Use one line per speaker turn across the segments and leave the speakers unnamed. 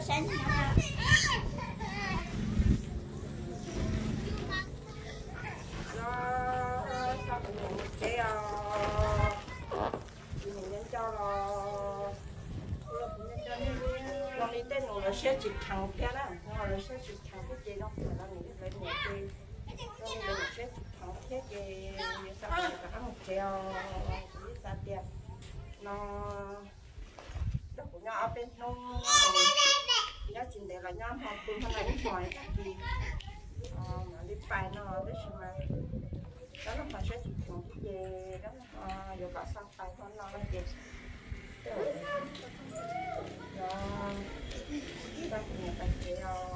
sẽ chụp thằng kia đó, rồi sẽ chụp thằng cái gì đó, là mình phải mua cái, rồi mình sẽ chụp thằng cái gì, sao mình cả một treo, cái sao đẹp, nó, đó của nhau ở bên nông, giá trị để là nhau họ cùng thằng này cũng hỏi cái gì, mà đi bài nó đấy mà, đó là mình sẽ chụp thằng cái gì, đó là rồi cả sang bài con nó đẹp. Ta punya pakai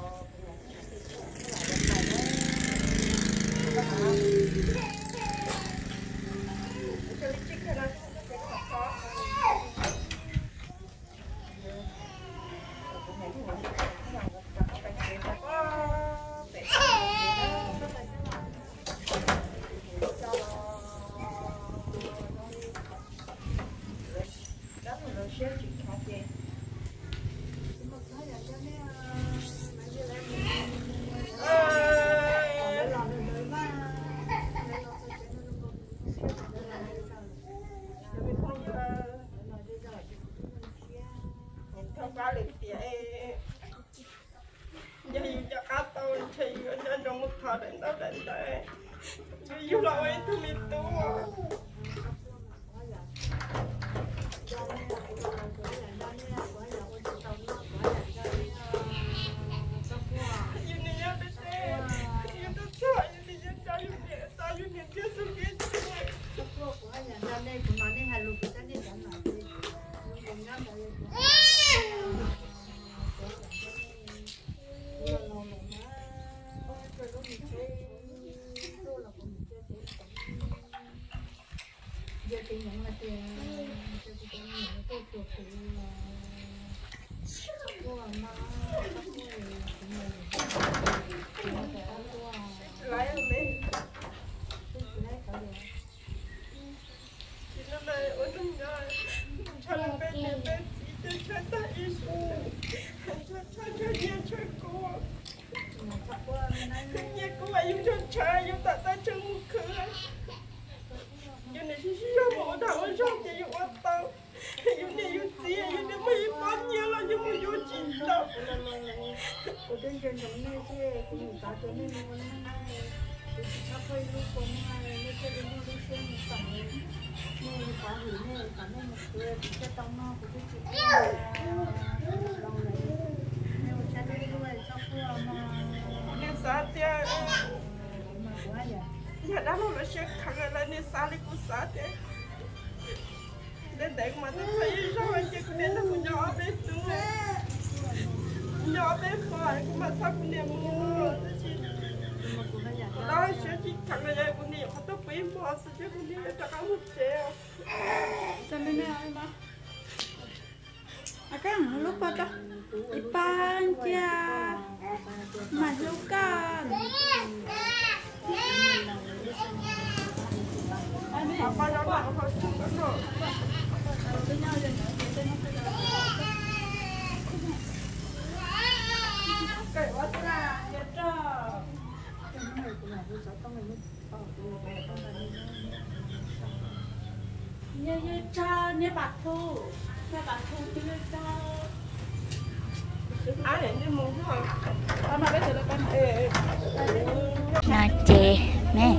Nah, chị nè,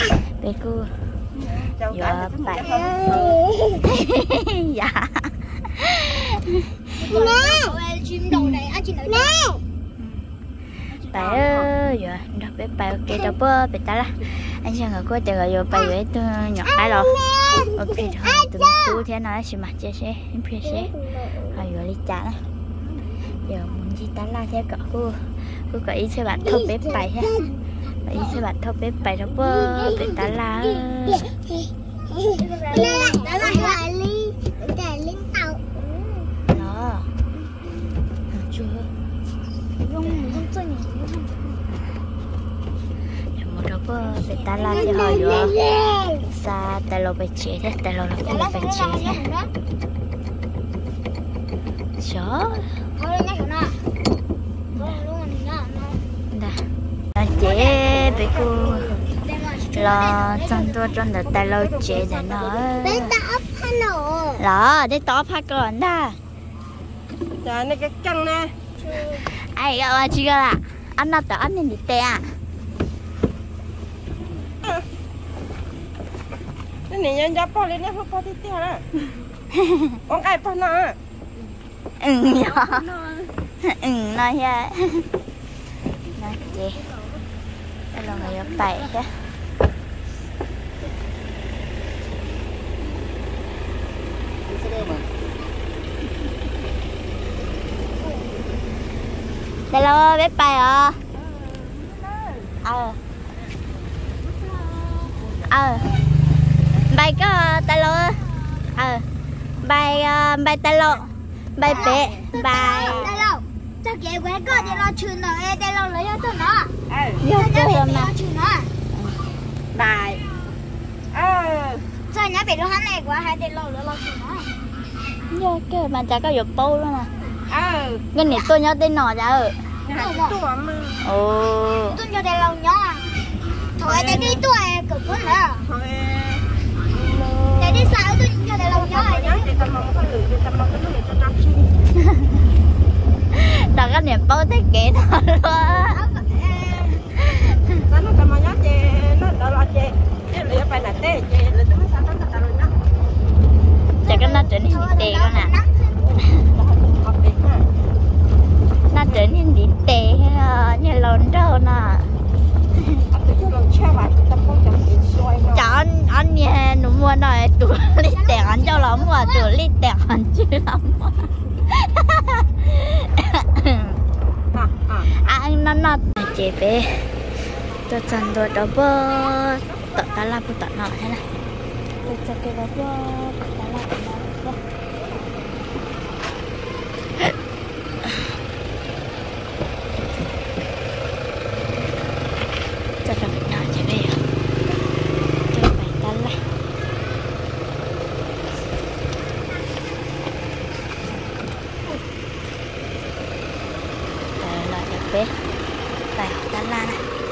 bé cô, dạ bạn, dạ,
nè, chim đầu này, chim đầu này,
bé ơi, dạ, đọc bé bài ok đâu bơ, bé ta là, anh xem người cô chờ rồi bài với tôi nhỏ cái rồi, ok thôi, từng tu thế nào xí mặt chia sẻ, em chia sẻ, rồi rồi đi trả này, giờ muốn gì ta là theo cậu cô có ý sẽ bạn thâu bé bài ha. Ý sẽ bạn thâu bé bài đó bơ, bé ta là đó, chưa một đó bơ, bé ta là thì hỏi rồi xa tay lô bài chế thế, tay lô là không bài chế thế chó
là chân tôi chân được tay lâu chế để nó
Để tao phát nổ.
đó để tỏ phát còn đó
Giờ này cái căng nè.
ai gọi chị gọi là anh nó tỏ anh nên đi tè
Cái này nhân gia bỏ lên nè, không bỏ đi tiêu đó. Ông ai bỏ nó?
nhỏ nói ha nói chị đây là người ở bảy đó đây là bé bài à bài có tay lô bài bài tay lô bài bé bài
Đây đâu? Cho kẻ quét có để lo chừng nó, để lo lấy cho nó.
vô
Cho
cơ
bé
mà
lo chừng nó.
Bài.
Cho nhá bé lo hắn này quá hay để lo chừng nó.
vô cơ mà chả có dục bố luôn nè cái này tôi nhớ tên nọ chả ồ
Tôi cho để lo nhá. Thôi để đi tuổi cực quá nữa. Để đi sao tôi cho để lo nhá.
tao có niềm bố thế kể đó luôn chả có nó trở nên đi tè con nè nó trở nên đi tè như lồn đâu nè chọn anh nhà nó mua này tụi lít tè anh cho lắm mà tụi lít tè anh chưa lắm anh nó chế bé tôi chân tôi đó bơ tọt ta la bơ tọt nọ thế này tôi chân cái đó bơ tọt ta la bơ nọ cho nó bị nọ chế bé tôi phải ta la lại được bé phải học ta la này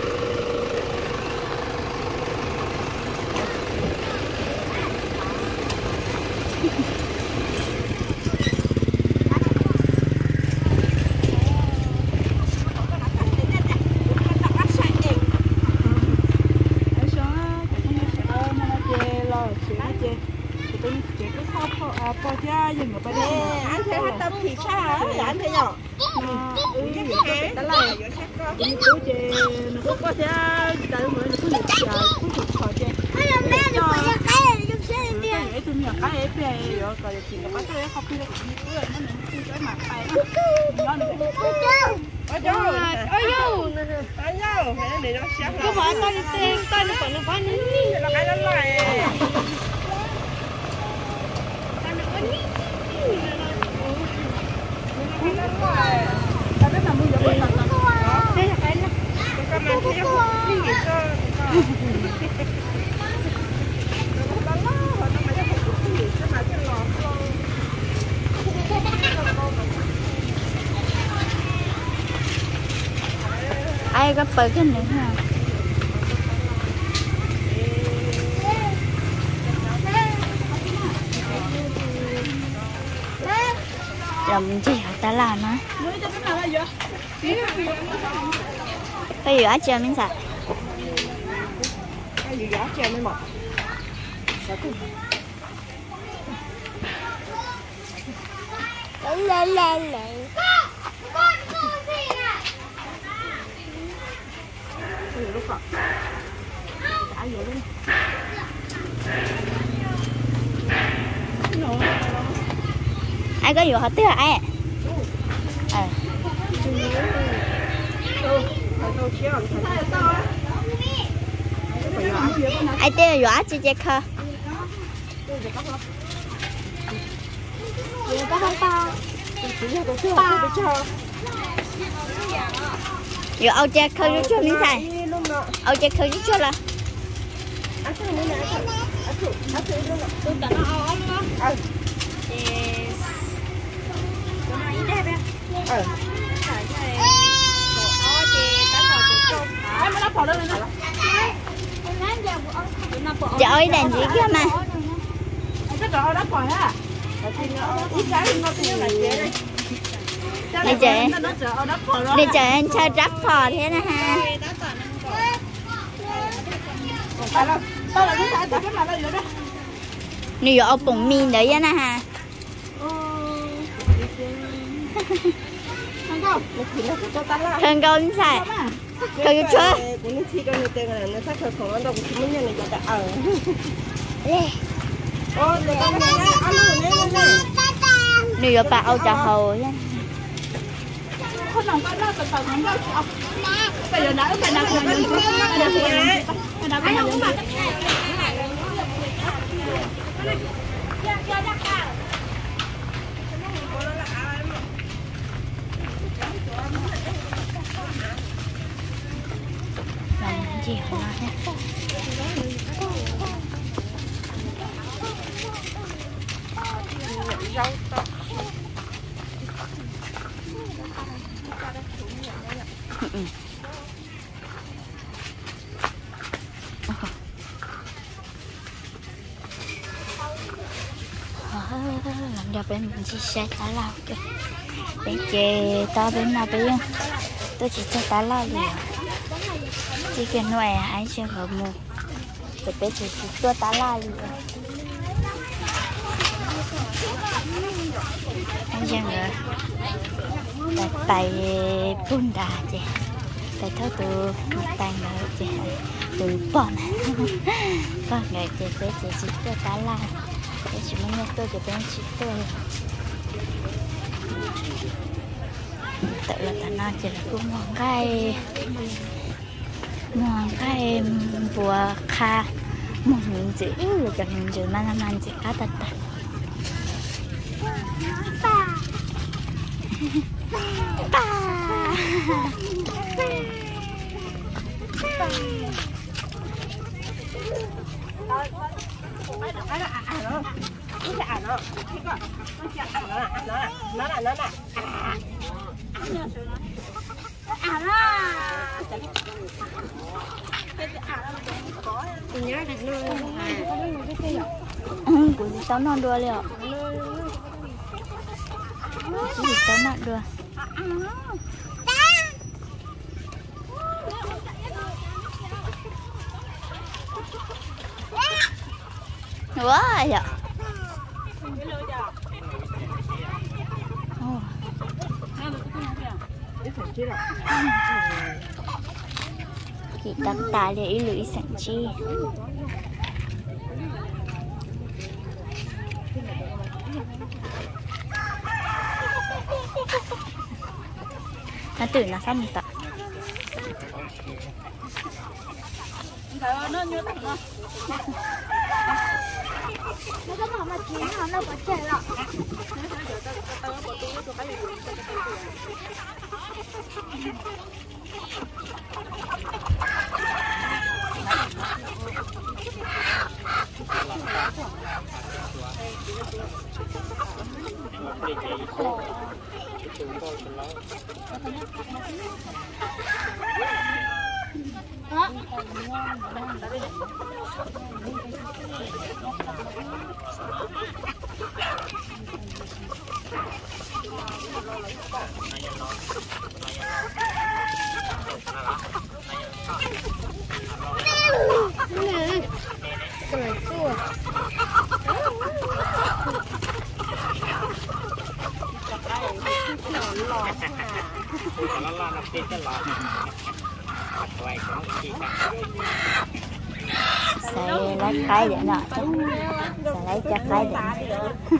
Anh thấy hát tâm thì sao hả? Anh thấy nhở? Đó là giữa sách con.
Hay là mẹ được phải ra cái này trong xe đi.
Ôi dâu, để nó xếp
Có phải tao đi tiền, tao đi phải nó phải ní.
là cái đó lại.
ai có bờ cái này ha làm gì hả ta làm á bây giờ chưa mình sạch
Cái gì giá chưa mới mọc.
Lên.
ai có vụ họ tiếc ai ai tiếc vụ chị chị khờ
Có không tao?
vụ âu chị khờ giúp cho mình xài âu chị khờ giúp cho là Trời ơi đèn gì kia mà. Đi chơi anh chơi rap phò thế nè ha. Nè ở bụng mì đấy nè ha. Thân công sai. Cái chưa?
cũng chỉ có người tên là nó sát thậtของเราcũngไม่เนี่ยจะเอาโอ้เดี๋ยวเอาเลย
Nè bà Âu trà hồ nha.
Con lòng con nó từ từ nó đâu chọc. Bây giờ đã cái nào cũng
gì hả nha. Làm cho bên mình chỉ xe tá lao kìa. Bên chè to bên nào bên tôi chỉ xe tá lao liền. Chỉ cái nuôi ai chưa hợp mù. Để bên chỉ tôi tá lao liền. Anh chưa ngờ. Tại bún đà chị. Tại thơ từ tay ngờ chị. Từ bọn. Con ngờ chị bé chị chỉ tôi tá lao. Để chúng mình nhắc tôi cái bên chị tôi. Tự là thằng nào chỉ là cũng ngon cái vừa kha một những chữ là cho những chữ mà làm ăn chỉ cá tật tật. Của gì tao non đua liệu. Gì tao non đua. Wow ya. Chị đăng tải để ý lưỡi sẵn chi. Nó tưởng là sao mình tạo.
nó như thế nào? Nó có mỏng mà chín nó có chảy lọ. Sẽ lấy cái để nọ, sẽ lấy cho cái để.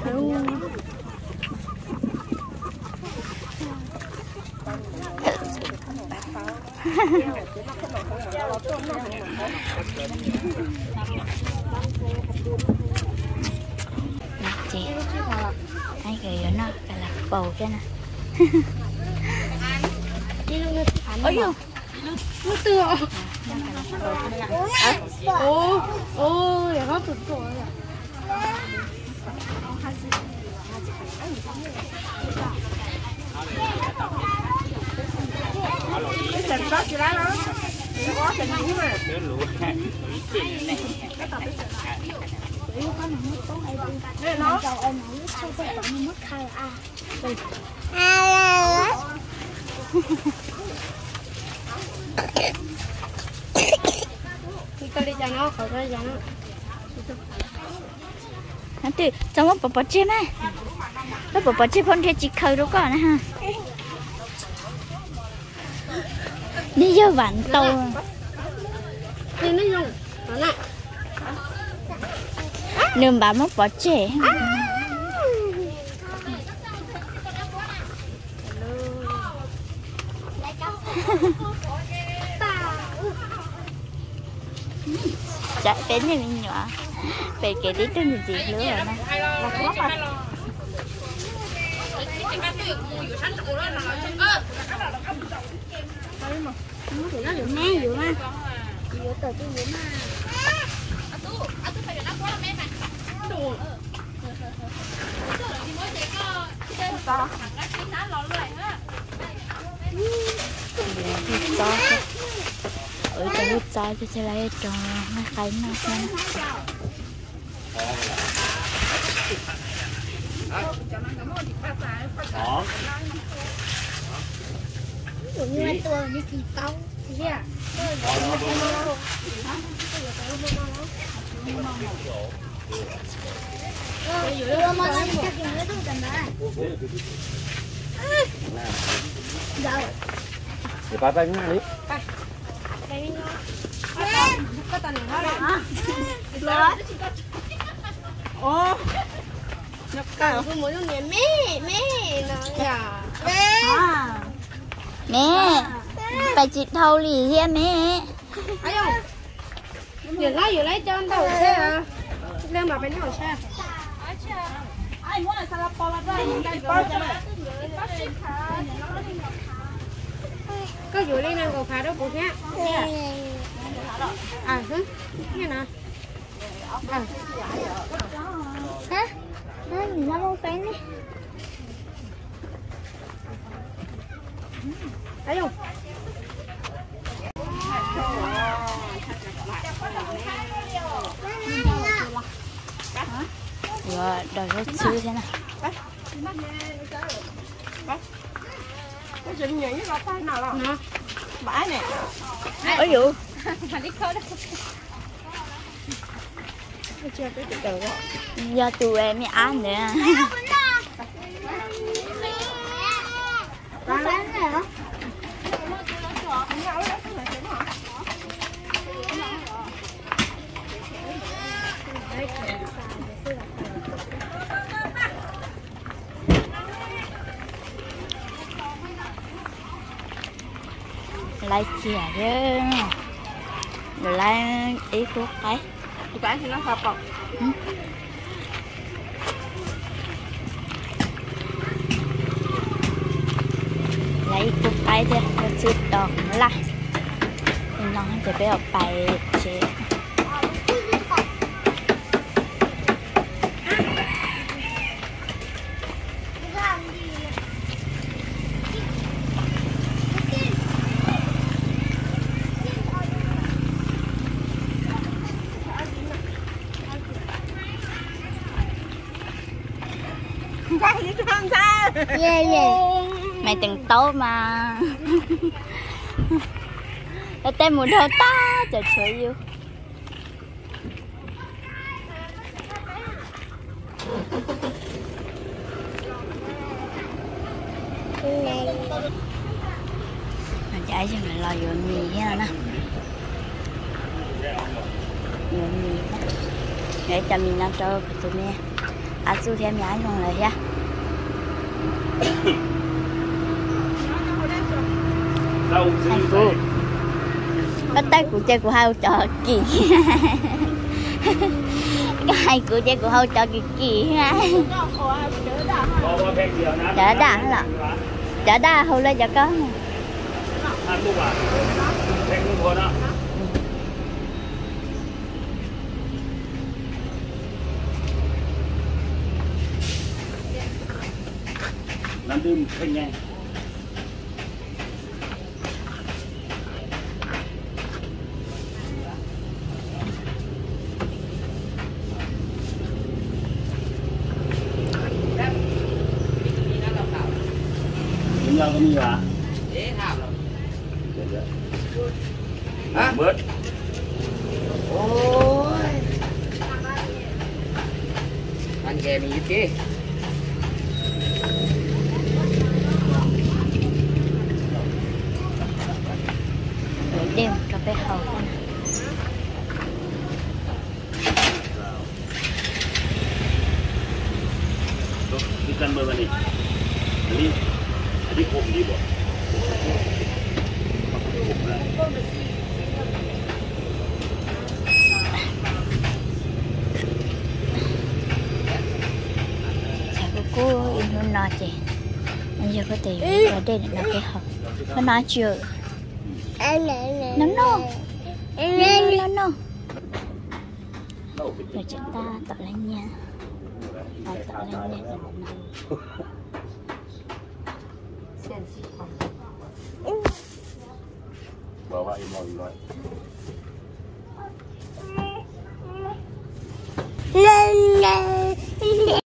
Chị, thấy cái nó cái là bầu cái nè. Ôi dồi, nó tựa. 오, 얘가 또 좋아요.
Cái sạch đó chị lá đó. có tình huống mà. Nè nó. Kita đi cho nó, khỏi cho nó.
Nanti sama papa cem eh. Lo papa cem pun dia cikau tu kan ha. Đi vô vạn tàu.
Đi nó dùng. Đó nè.
Nương bà mất bỏ trẻ. Chạy đến như mình nhỏ. Về cái tí tên gì nữa rồi nè. Ở trong lúc trái cho sẽ lấy cho nó cái nó xem.
Như tôi như kỳ tông. Yeah.
Thì ba tay đi.
Có tao nó đó. Ô. Nhập cả.
Tôi muốn dùng mẹ nó.
Dạ.
Mẹ, phải chị thâu lì here mẹ.
Ai không? Vừa lấy cho anh đầu xe à. Lên mà bên đầu xe. Ai muốn là salad bò là đây, đây bò cho mẹ. Có vừa lên ăn cầu phá đâu cô nhá. À hứ. Nghe nè. À.
Hả? Nó nhìn nó không quen đi.
Thấy không?
Rồi, đòi hết xưa thế này.
Cái chuyện nhỉ là tay nào là nè. Bãi nè.
Ôi dụ.
Chưa cái từ từ quá.
Giờ tụi em mới ăn nữa.
Nó bán rồi hả?
Lấy chè chứ. Rồi lấy ý thuốc cái.
Cái thì nó hợp không?
Lấy thuốc cái chứ. Nó chưa đòn lại. Nóจะไปเอาไปเช็คmày từng tối mà tên một thơ ta trời trời yêu chạy cho mình lo vô mì thế nào nè vô mì để cho mình ăn cho tụi mẹ ăn su thêm nhái không lại nha hai cô bắt tay của chơi của hai trò kỳ hai của chơi của hai trò kỳ kỳ ha chả đá là chả đá hồi lên chả có
Nanti kenyang. ยาวก็มีวะ
เอ๊ะถามเรา
เดี๋ยว
ฮะ
เบิร์ด
โอ้ยมันแกมีสิ
เดี๋ยวก็ไปเขากัน
มีกันเบอร์วันนี้อันนี้คมดีบ่
cô in luôn nói chị anh giờ có thể ở đây là cái học nó nói chưa nó nó rồi chúng ta tạo lên nha tạo lên nha
บอกว่าไอ้มอย